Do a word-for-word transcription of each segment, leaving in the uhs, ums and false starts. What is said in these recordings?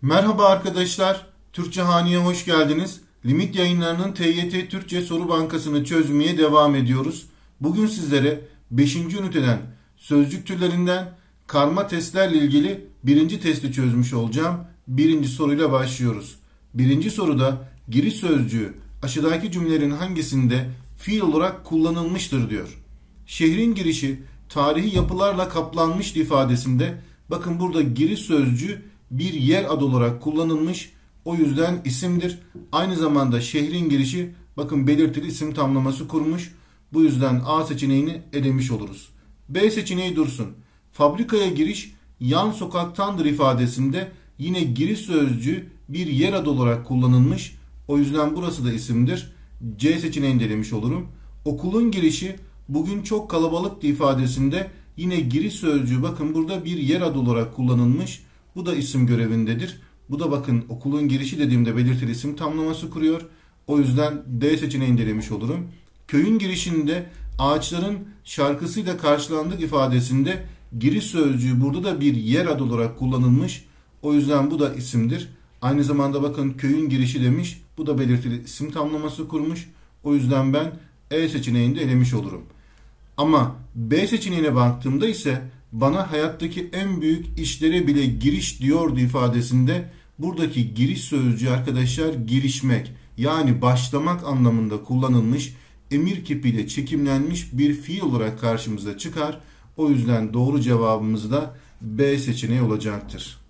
Merhaba arkadaşlar, Türkçe Hani'ye hoş geldiniz. Limit Yayınları'nın T Y T Türkçe Soru Bankası'nı çözmeye devam ediyoruz. Bugün sizlere beşinci üniteden sözcük türlerinden karma testlerle ilgili birinci testi çözmüş olacağım. Birinci soruyla başlıyoruz. Birinci soruda giriş sözcüğü aşağıdaki cümlelerin hangisinde fiil olarak kullanılmıştır diyor. Şehrin girişi tarihi yapılarla kaplanmıştır ifadesinde bakın burada giriş sözcüğü bir yer adı olarak kullanılmış. O yüzden isimdir. Aynı zamanda şehrin girişi bakın belirtili isim tamlaması kurmuş. Bu yüzden A seçeneğini elemiş oluruz. B seçeneği dursun. Fabrikaya giriş yan sokaktandır ifadesinde yine giriş sözcüğü bir yer adı olarak kullanılmış. O yüzden burası da isimdir. C seçeneğini elemiş olurum. Okulun girişi bugün çok kalabalıktı ifadesinde yine giriş sözcüğü bakın burada bir yer adı olarak kullanılmış. Bu da isim görevindedir. Bu da bakın okulun girişi dediğimde belirtili isim tamlaması kuruyor. O yüzden D seçeneğini elemiş olurum. Köyün girişinde ağaçların şarkısıyla karşılandık ifadesinde giriş sözcüğü burada da bir yer adı olarak kullanılmış. O yüzden bu da isimdir. Aynı zamanda bakın köyün girişi demiş. Bu da belirtili isim tamlaması kurmuş. O yüzden ben E seçeneğini de elemiş olurum. Ama B seçeneğine baktığımda ise bana hayattaki en büyük işlere bile giriş diyordu ifadesinde buradaki giriş sözcüğü arkadaşlar girişmek yani başlamak anlamında kullanılmış emir kipiyle çekimlenmiş bir fiil olarak karşımıza çıkar. O yüzden doğru cevabımız da B seçeneği olacaktır.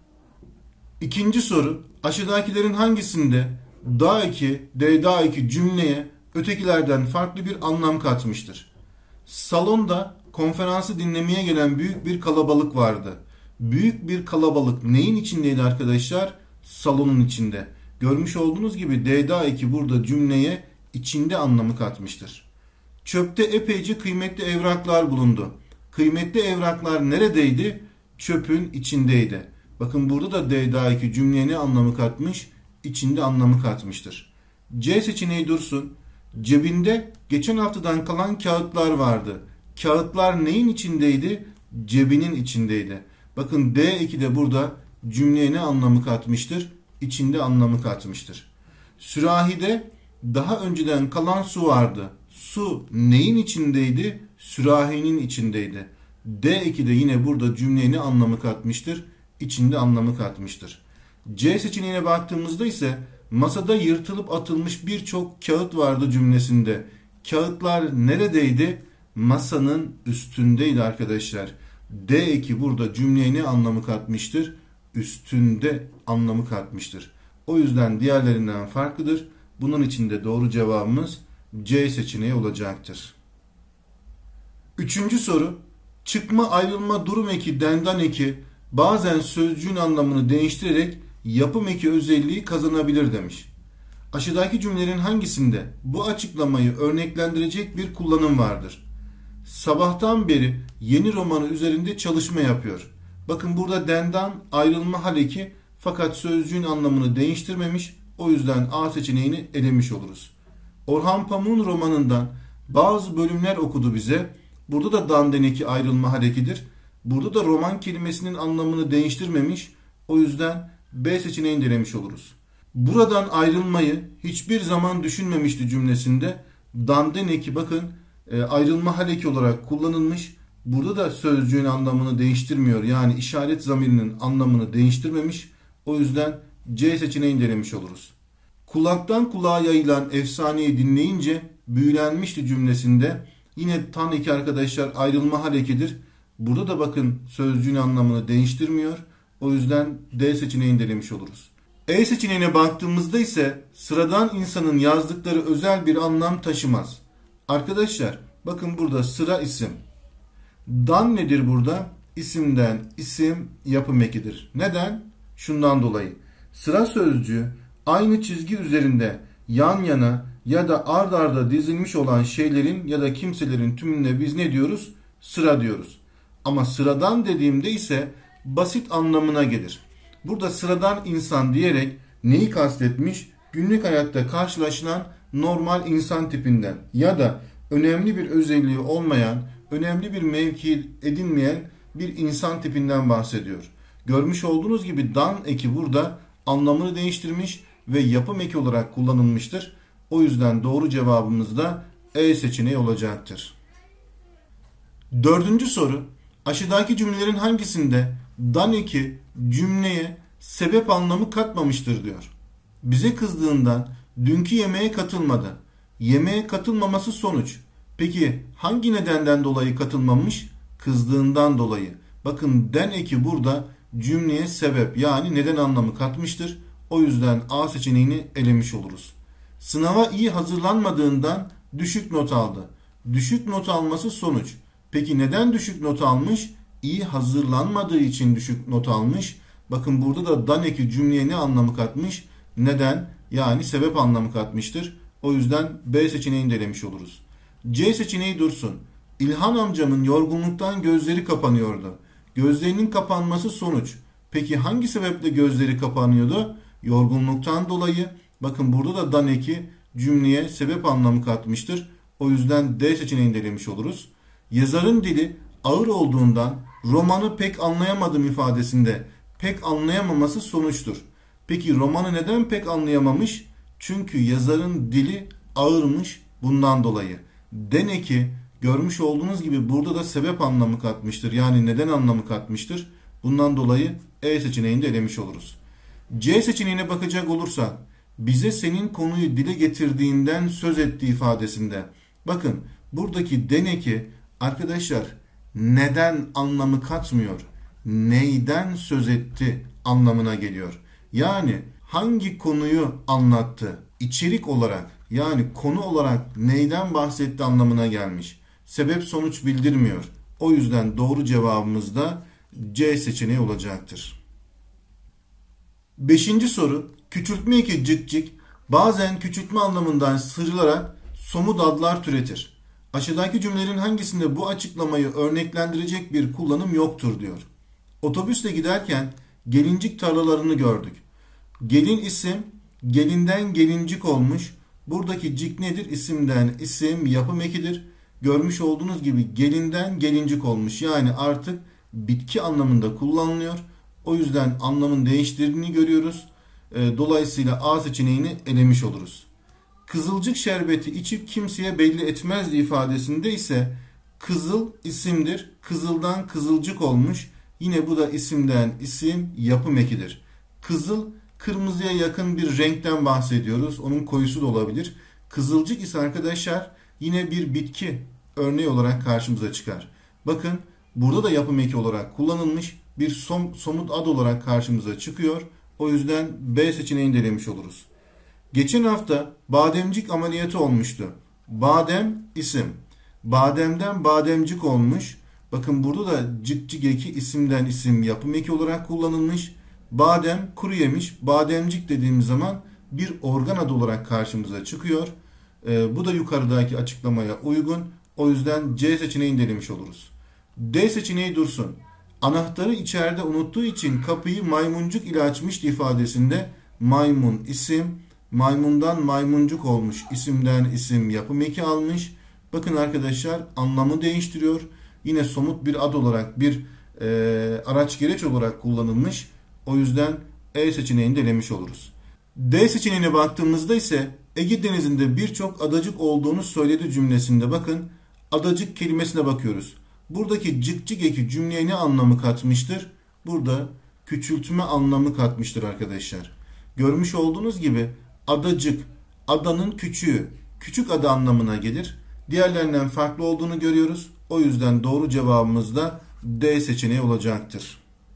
İkinci soru aşağıdakilerin hangisinde da iki, D da iki cümleye ötekilerden farklı bir anlam katmıştır? Salonda konferansı dinlemeye gelen büyük bir kalabalık vardı. Büyük bir kalabalık neyin içindeydi arkadaşlar? Salonun içinde. Görmüş olduğunuz gibi D da iki burada cümleye içinde anlamı katmıştır. Çöpte epeyce kıymetli evraklar bulundu. Kıymetli evraklar neredeydi? Çöpün içindeydi. Bakın burada da D da iki cümleye ne anlamı katmış? İçinde anlamı katmıştır. C seçeneği dursun. Cebinde geçen haftadan kalan kağıtlar vardı. Kağıtlar neyin içindeydi? Cebinin içindeydi. Bakın D iki de burada cümleye ne anlamı katmıştır? İçinde anlamı katmıştır. Sürahide daha önceden kalan su vardı. Su neyin içindeydi? Sürahinin içindeydi. D iki de yine burada cümleye ne anlamı katmıştır? İçinde anlamı katmıştır. C seçeneğine baktığımızda ise masada yırtılıp atılmış birçok kağıt vardı cümlesinde. Kağıtlar neredeydi? Masanın üstündeydi arkadaşlar. D iki burada cümleye ne anlamı katmıştır? Üstünde anlamı katmıştır. O yüzden diğerlerinden farklıdır. Bunun için de doğru cevabımız C seçeneği olacaktır. Üçüncü soru. Çıkma ayrılma durum eki dendan eki bazen sözcüğün anlamını değiştirerek yapım eki özelliği kazanabilir demiş. Aşağıdaki cümlelerin hangisinde bu açıklamayı örneklendirecek bir kullanım vardır? Sabahtan beri yeni romanı üzerinde çalışma yapıyor. Bakın burada dendan ayrılma hal eki fakat sözcüğün anlamını değiştirmemiş. O yüzden A seçeneğini elemiş oluruz. Orhan Pamuk'un romanından bazı bölümler okudu bize. Burada da dan eki ayrılma hal ekidir. Burada da roman kelimesinin anlamını değiştirmemiş. O yüzden B seçeneğini elemiş oluruz. Buradan ayrılmayı hiçbir zaman düşünmemişti cümlesinde. Dan eki bakın ayrılma hal eki olarak kullanılmış. Burada da sözcüğün anlamını değiştirmiyor. Yani işaret zamirinin anlamını değiştirmemiş. O yüzden C seçeneğini denemiş oluruz. Kulaktan kulağa yayılan efsaneyi dinleyince büyülenmişti cümlesinde. Yine tan eki arkadaşlar ayrılma hal ekidir. Burada da bakın sözcüğün anlamını değiştirmiyor. O yüzden D seçeneğini denemiş oluruz. E seçeneğine baktığımızda ise sıradan insanın yazdıkları özel bir anlam taşımaz. Arkadaşlar bakın burada sıra isim. Dan nedir burada? İsimden isim yapım ekidir. Neden? Şundan dolayı. Sıra sözcüğü aynı çizgi üzerinde yan yana ya da ard arda dizilmiş olan şeylerin ya da kimselerin tümüne biz ne diyoruz? Sıra diyoruz. Ama sıradan dediğimde ise basit anlamına gelir. Burada sıradan insan diyerek neyi kastetmiş? Günlük hayatta karşılaşılan normal insan tipinden ya da önemli bir özelliği olmayan, önemli bir mevki edinmeyen bir insan tipinden bahsediyor. Görmüş olduğunuz gibi dan eki burada anlamını değiştirmiş ve yapım eki olarak kullanılmıştır. O yüzden doğru cevabımız da E seçeneği olacaktır. Dördüncü soru. Aşağıdaki cümlelerin hangisinde dan eki cümleye sebep anlamı katmamıştır diyor. Bize kızdığından dünkü yemeğe katılmadı. Yemeğe katılmaması sonuç. Peki hangi nedenden dolayı katılmamış? Kızdığından dolayı. Bakın den eki burada cümleye sebep yani neden anlamı katmıştır. O yüzden A seçeneğini elemiş oluruz. Sınava iyi hazırlanmadığından düşük not aldı. Düşük not alması sonuç. Peki neden düşük not almış? İyi hazırlanmadığı için düşük not almış. Bakın burada da dan eki cümleye ne anlamı katmış? Neden yani sebep anlamı katmıştır. O yüzden B seçeneğini de elemiş oluruz. C seçeneği dursun. İlhan amcamın yorgunluktan gözleri kapanıyordu. Gözlerinin kapanması sonuç. Peki hangi sebeple gözleri kapanıyordu? Yorgunluktan dolayı. Bakın burada da dan eki cümleye sebep anlamı katmıştır. O yüzden D seçeneğini de elemiş oluruz. Yazarın dili ağır olduğundan romanı pek anlayamadım ifadesinde pek anlayamaması sonuçtur. Peki romanı neden pek anlayamamış? Çünkü yazarın dili ağırmış bundan dolayı. Den eki görmüş olduğunuz gibi burada da sebep anlamı katmıştır. Yani neden anlamı katmıştır. Bundan dolayı E seçeneğini de elemiş oluruz. C seçeneğine bakacak olursak bize senin konuyu dile getirdiğinden söz etti ifadesinde. Bakın buradaki den eki arkadaşlar neden anlamı katmıyor. Neyden söz etti anlamına geliyor. Yani hangi konuyu anlattı? İçerik olarak yani konu olarak neyden bahsetti anlamına gelmiş. Sebep sonuç bildirmiyor. O yüzden doğru cevabımız da C seçeneği olacaktır. Beşinci soru. Küçültme eki cık cık bazen küçültme anlamından sıyrılarak somut adlar türetir. Aşağıdaki cümlelerin hangisinde bu açıklamayı örneklendirecek bir kullanım yoktur diyor. Otobüsle giderken gelincik tarlalarını gördük. Gelin isim, gelinden gelincik olmuş. Buradaki cik nedir? İsimden isim, yapım ekidir. Görmüş olduğunuz gibi gelinden gelincik olmuş. Yani artık bitki anlamında kullanılıyor. O yüzden anlamın değiştirdiğini görüyoruz. Dolayısıyla A seçeneğini elemiş oluruz. Kızılcık şerbeti içip kimseye belli etmezdi ifadesinde ise kızıl isimdir. Kızıldan kızılcık olmuş. Yine bu da isimden isim, yapım ekidir. Kızıl kırmızıya yakın bir renkten bahsediyoruz. Onun koyusu da olabilir. Kızılcık ise arkadaşlar yine bir bitki örneği olarak karşımıza çıkar. Bakın burada da yapım eki olarak kullanılmış bir som, somut ad olarak karşımıza çıkıyor. O yüzden B seçeneğini de elemiş oluruz. Geçen hafta bademcik ameliyatı olmuştu. Badem isim. Bademden bademcik olmuş. Bakın burada da cık cık eki isimden isim yapım eki olarak kullanılmış. Badem kuru yemiş. Bademcik dediğimiz zaman bir organ adı olarak karşımıza çıkıyor. Ee, bu da yukarıdaki açıklamaya uygun. O yüzden C seçeneğini de elemiş oluruz. D seçeneği dursun. Anahtarı içeride unuttuğu için kapıyı maymuncuk ile açmıştı ifadesinde maymun isim, maymundan maymuncuk olmuş, isimden isim yapım eki almış. Bakın arkadaşlar anlamı değiştiriyor. Yine somut bir ad olarak bir e, araç gereç olarak kullanılmış. O yüzden E seçeneğini de elemiş oluruz. D seçeneğine baktığımızda ise Ege Denizi'nde birçok adacık olduğunu söyledi cümlesinde bakın adacık kelimesine bakıyoruz. Buradaki cık cık eki cümleye ne anlamı katmıştır? Burada küçültme anlamı katmıştır arkadaşlar. Görmüş olduğunuz gibi adacık, adanın küçüğü, küçük ada anlamına gelir. Diğerlerinden farklı olduğunu görüyoruz. O yüzden doğru cevabımız da D seçeneği olacaktır.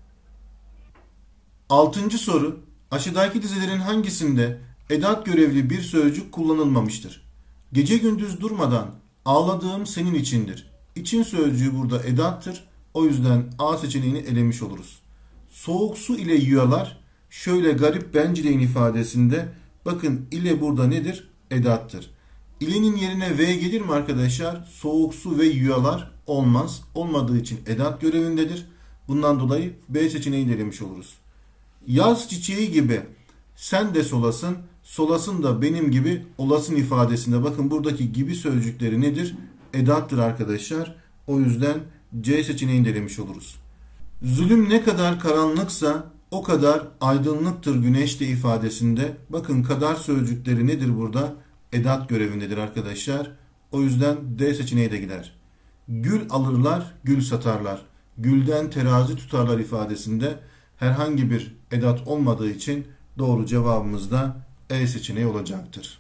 Altıncı soru. Aşağıdaki dizilerin hangisinde edat görevli bir sözcük kullanılmamıştır? Gece gündüz durmadan ağladığım senin içindir. İçin sözcüğü burada edattır. O yüzden A seçeneğini elemiş oluruz. Soğuk su ile yiyorlar. Şöyle garip bencileyin ifadesinde bakın ile burada nedir? Edattır. İlenin yerine V gelir mi arkadaşlar? Soğuk su ve yiyorlar olmaz. Olmadığı için edat görevindedir. Bundan dolayı B seçeneğini elemiş oluruz. Yaz çiçeği gibi sen de solasın, solasın da benim gibi olasın ifadesinde bakın buradaki gibi sözcükleri nedir? Edattır arkadaşlar. O yüzden C seçeneğini de elemiş oluruz. Zulüm ne kadar karanlıksa o kadar aydınlıktır güneş de ifadesinde. Bakın kadar sözcükleri nedir burada? Edat görevindedir arkadaşlar. O yüzden D seçeneği de gider. Gül alırlar, gül satarlar. Gülden terazi tutarlar ifadesinde herhangi bir edat olmadığı için doğru cevabımız da E seçeneği olacaktır.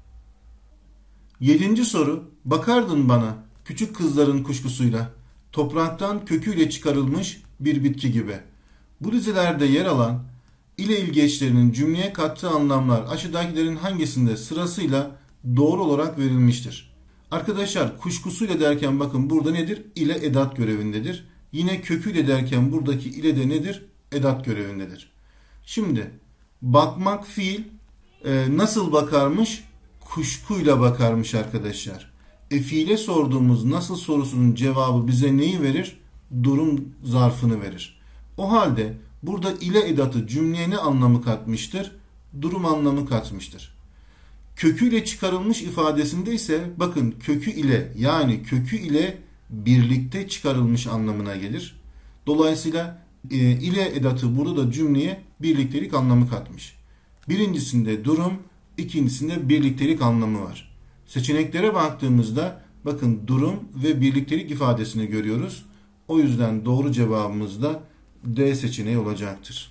Yedinci soru. Bakardın bana küçük kızların kuşkusuyla, topraktan köküyle çıkarılmış bir bitki gibi. Bu dizelerde yer alan ile ilgeçlerinin cümleye kattığı anlamlar aşağıdakilerin hangisinde sırasıyla doğru olarak verilmiştir? Arkadaşlar kuşkusuyla derken bakın burada nedir? İle edat görevindedir. Yine köküyle derken buradaki ile de nedir? Edat görevindedir. Şimdi bakmak fiil e, nasıl bakarmış? Kuşkuyla bakarmış arkadaşlar. E fiile sorduğumuz nasıl sorusunun cevabı bize neyi verir? Durum zarfını verir. O halde burada ile edatı cümleye ne anlamı katmıştır? Durum anlamı katmıştır. Köküyle çıkarılmış ifadesinde ise bakın kökü ile yani kökü ile birlikte çıkarılmış anlamına gelir. Dolayısıyla e, ile edatı burada da cümleye birliktelik anlamı katmış. Birincisinde durum, ikincisinde birliktelik anlamı var. Seçeneklere baktığımızda bakın durum ve birliktelik ifadesini görüyoruz. O yüzden doğru cevabımız da D seçeneği olacaktır.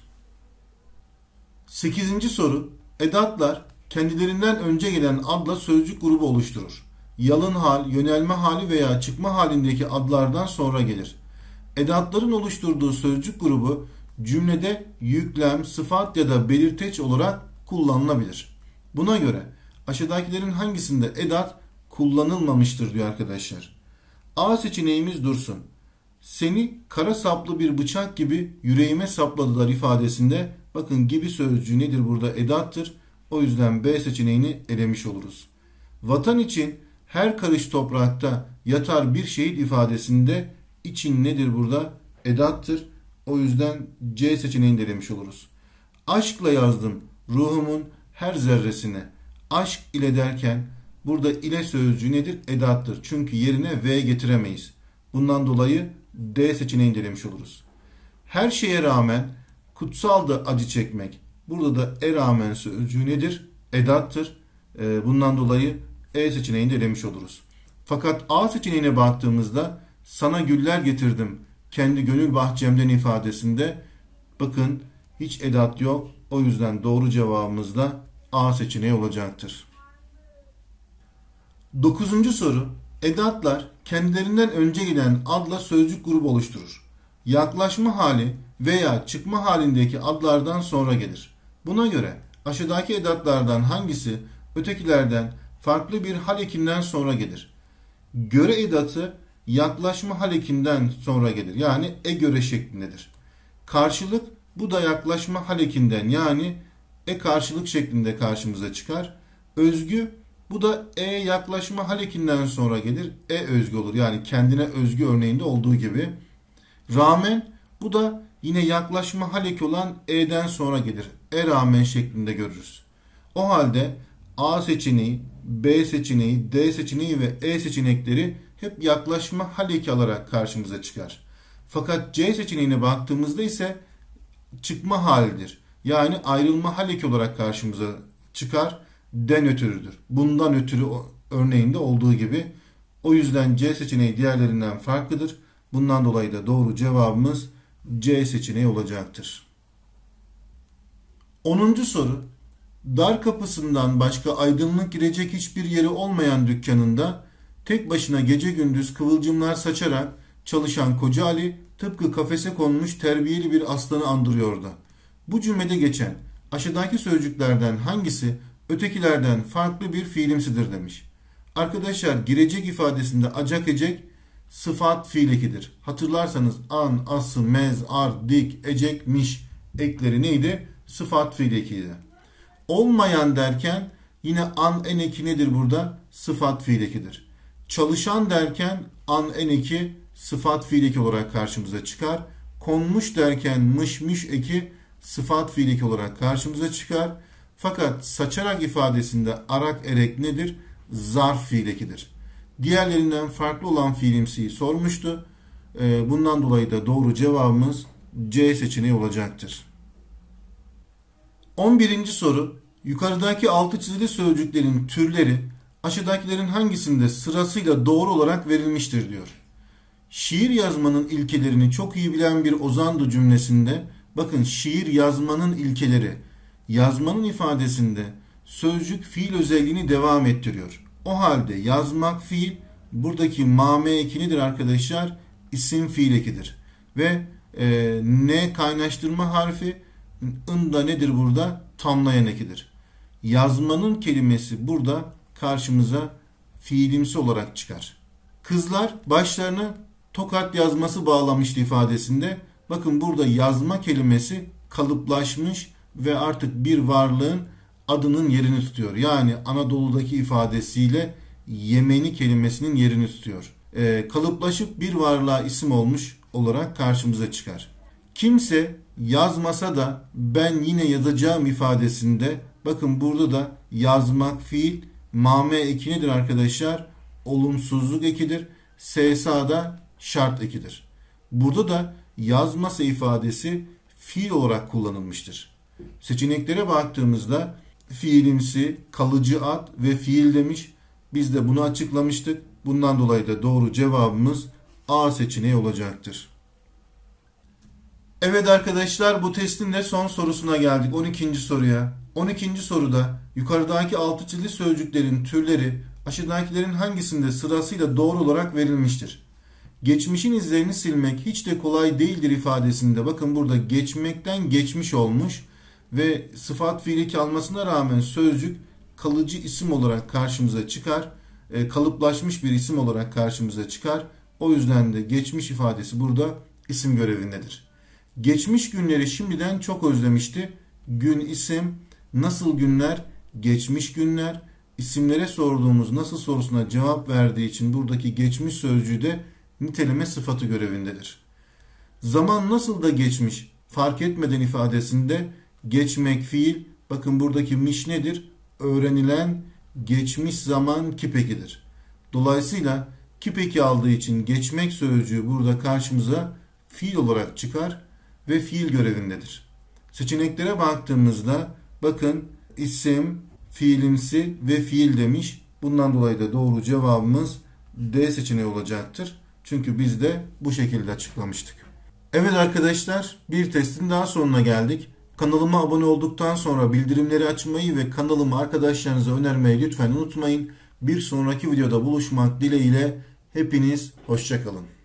Sekizinci soru. Edatlar kendilerinden önce gelen adla sözcük grubu oluşturur. Yalın hal, yönelme hali veya çıkma halindeki adlardan sonra gelir. Edatların oluşturduğu sözcük grubu cümlede yüklem, sıfat ya da belirteç olarak kullanılabilir. Buna göre aşağıdakilerin hangisinde edat kullanılmamıştır diyor arkadaşlar. A seçeneğimiz dursun. Seni kara saplı bir bıçak gibi yüreğime sapladılar ifadesinde bakın gibi sözcüğü nedir burada? Edattır. O yüzden B seçeneğini elemiş oluruz. Vatan için her karış toprakta yatar bir şehit ifadesinde için nedir burada? Edattır. O yüzden C seçeneğini de elemiş oluruz. Aşkla yazdım ruhumun her zerresine. Aşk ile derken burada ile sözcüğü nedir? Edattır. Çünkü yerine V getiremeyiz. Bundan dolayı D seçeneğini de elemiş oluruz. Her şeye rağmen kutsaldı acı çekmek. Burada da e rağmen sözcüğü nedir? Edattır. Bundan dolayı E seçeneğini de elemiş oluruz. Fakat A seçeneğine baktığımızda sana güller getirdim kendi gönül bahçemden ifadesinde bakın hiç edat yok. O yüzden doğru cevabımız da A seçeneği olacaktır. Dokuzuncu soru. Edatlar kendilerinden önce gelen adla sözcük grubu oluşturur. Yaklaşma hali veya çıkma halindeki adlardan sonra gelir. Buna göre aşağıdaki edatlardan hangisi ötekilerden farklı bir hal ekinden sonra gelir? Göre edatı yaklaşma hal ekinden sonra gelir. Yani e göre şeklindedir. Karşılık bu da yaklaşma hal ekinden yani e karşılık şeklinde karşımıza çıkar. Özgü bu da e yaklaşma hal ekinden sonra gelir. E özgü olur. Yani kendine özgü örneğinde olduğu gibi. Rağmen bu da yine yaklaşma hal eki olan e'den sonra gelir. E rağmen şeklinde görürüz. O halde A seçeneği, B seçeneği, D seçeneği ve E seçenekleri hep yaklaşma hal eki alarak karşımıza çıkar. Fakat C seçeneğine baktığımızda ise çıkma halidir. Yani ayrılma hal eki olarak karşımıza çıkar. Den ötürüdür. Bundan ötürü örneğinde olduğu gibi. O yüzden C seçeneği diğerlerinden farklıdır. Bundan dolayı da doğru cevabımız C seçeneği olacaktır. onuncu soru. Dar kapısından başka aydınlık girecek hiçbir yeri olmayan dükkanında tek başına gece gündüz kıvılcımlar saçarak çalışan Koca Ali tıpkı kafese konmuş terbiyeli bir aslanı andırıyordu. Bu cümlede geçen aşağıdaki sözcüklerden hangisi ötekilerden farklı bir fiilimsidir demiş. Arkadaşlar girecek ifadesinde acak ecek sıfat fiil ekidir. Hatırlarsanız an, ası, mez, ar, dik, ecek, miş ekleri neydi? Sıfat fiil ekiydi. Olmayan derken yine an en eki nedir burada? Sıfat fiil ekidir. Çalışan derken an en eki sıfat fiil eki olarak karşımıza çıkar. Konmuş derken mış mış eki sıfat fiil eki olarak karşımıza çıkar. Fakat saçarak ifadesinde arak erek nedir? Zarf fiil ekidir. Diğerlerinden farklı olan fiilimsiyi sormuştu. Bundan dolayı da doğru cevabımız C seçeneği olacaktır. on birinci soru. Yukarıdaki altı çizili sözcüklerin türleri aşağıdakilerin hangisinde sırasıyla doğru olarak verilmiştir diyor. Şiir yazmanın ilkelerini çok iyi bilen bir ozandı cümlesinde bakın şiir yazmanın ilkeleri yazmanın ifadesinde sözcük fiil özelliğini devam ettiriyor. O halde yazmak fiil buradaki mame ekinidir arkadaşlar, isim fiil ekidir. Ve e, ne kaynaştırma harfi ın da nedir burada? Tamlayan ekidir. Yazmanın kelimesi burada karşımıza fiilimsi olarak çıkar. Kızlar başlarına tokat yazması bağlamıştı ifadesinde. Bakın burada yazma kelimesi kalıplaşmış ve artık bir varlığın adının yerini tutuyor. Yani Anadolu'daki ifadesiyle Yemeni kelimesinin yerini tutuyor. Ee, kalıplaşıp bir varlığa isim olmuş olarak karşımıza çıkar. Kimse yazmasa da ben yine yazacağım ifadesinde bakın burada da yazmak fiil, mame ekinidir arkadaşlar. Olumsuzluk ekidir. S S A'da şart ekidir. Burada da yazmasa ifadesi fiil olarak kullanılmıştır. Seçeneklere baktığımızda fiilimsi, kalıcı ad ve fiil demiş. Biz de bunu açıklamıştık. Bundan dolayı da doğru cevabımız A seçeneği olacaktır. Evet arkadaşlar, bu testin de son sorusuna geldik. on ikinci soruya. on ikinci soruda yukarıdaki altı çizili sözcüklerin türleri aşağıdakilerin hangisinde sırasıyla doğru olarak verilmiştir? Geçmişin izlerini silmek hiç de kolay değildir ifadesinde bakın burada geçmekten geçmiş olmuş ve sıfat fiili kalmasına rağmen sözcük kalıcı isim olarak karşımıza çıkar. E, kalıplaşmış bir isim olarak karşımıza çıkar. O yüzden de geçmiş ifadesi burada isim görevindedir. Geçmiş günleri şimdiden çok özlemişti. Gün isim, nasıl günler, geçmiş günler. İsimlere sorduğumuz nasıl sorusuna cevap verdiği için buradaki geçmiş sözcüğü de niteleme sıfatı görevindedir. Zaman nasıl da geçmiş fark etmeden ifadesinde geçmek fiil, bakın buradaki miş nedir? Öğrenilen geçmiş zaman kipekidir. Dolayısıyla kipeki aldığı için geçmek sözcüğü burada karşımıza fiil olarak çıkar ve fiil görevindedir. Seçeneklere baktığımızda bakın isim, fiilimsi ve fiil demiş. Bundan dolayı da doğru cevabımız D seçeneği olacaktır. Çünkü biz de bu şekilde açıklamıştık. Evet arkadaşlar, bir testin daha sonuna geldik. Kanalıma abone olduktan sonra bildirimleri açmayı ve kanalımı arkadaşlarınıza önermeyi lütfen unutmayın. Bir sonraki videoda buluşmak dileğiyle hepiniz hoşça kalın.